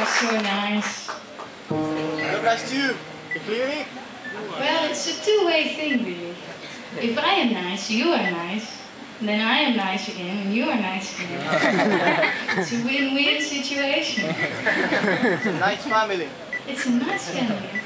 are so nice. How nice to you? You clearly? Well, it's a two-way thing, really. If I am nice, you are nice. Then I am nice again, and you are nice again. It's a win-win situation. It's a nice family. It's a nice family.